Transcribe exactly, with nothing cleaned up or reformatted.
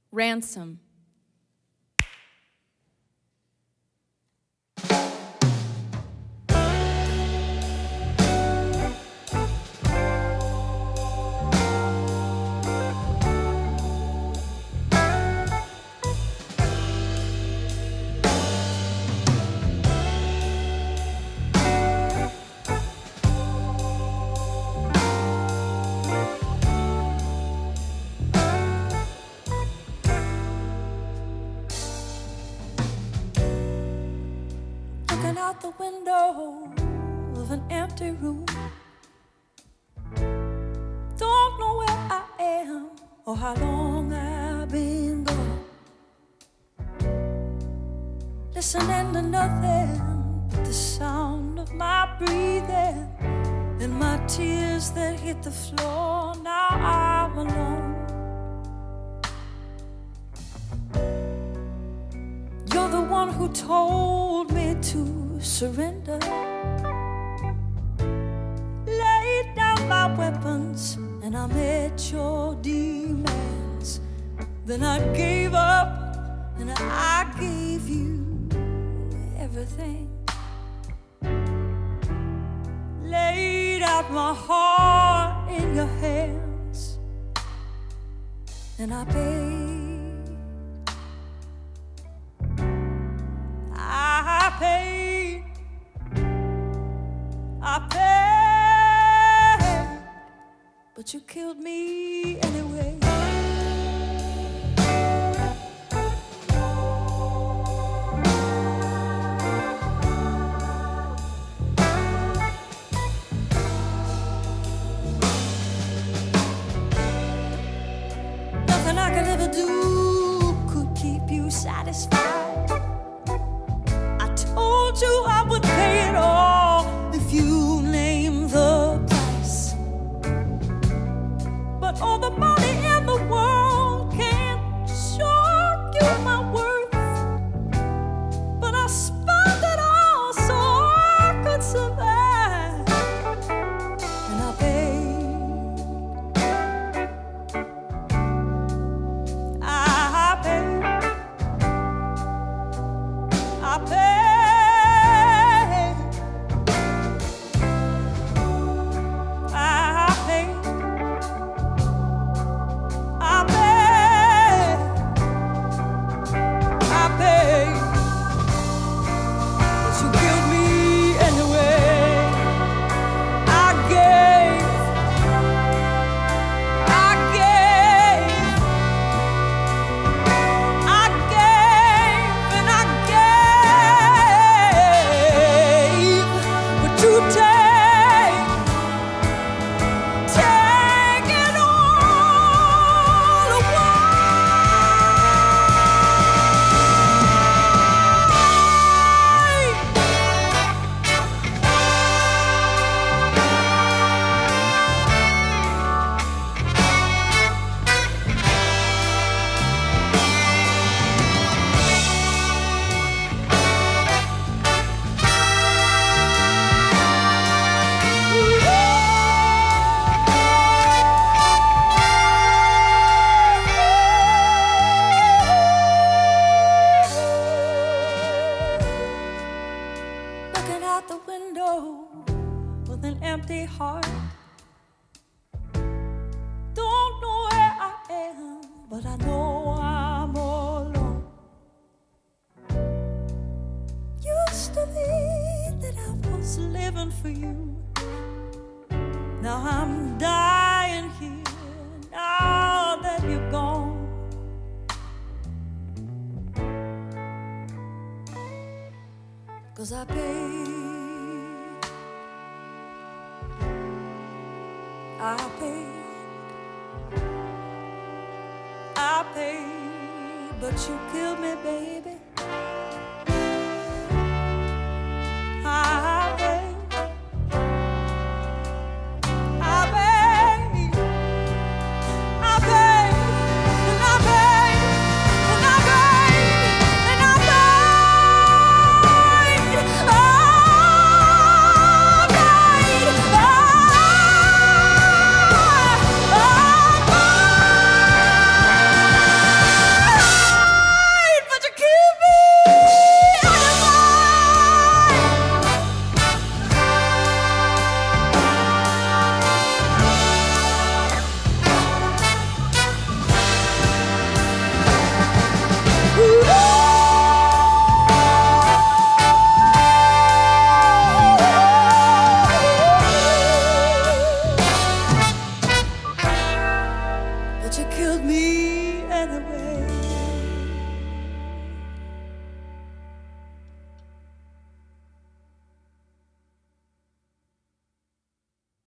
Ransom. Out the window of an empty room, don't know where I am or how long I've been gone, listening to nothing but the sound of my breathing and my tears that hit the floor. Now I'm alone. You're the one who told me to surrender, laid down my weapons, and I met your demands. Then I gave up and I gave you everything, laid out my heart in your hands, and I paid, I paid, I paid, but you killed me anyway. Nothing I could ever do could keep you satisfied. I told you I would pay it all if you name the price, but all the money in the world can't show you my worth. But I spent it all so I could survive, and I paid, I paid, I paid. For you. Now I'm dying here, now that you're gone. Cause I paid, I paid, I paid, but you killed me, baby. I paid. Oh, right away.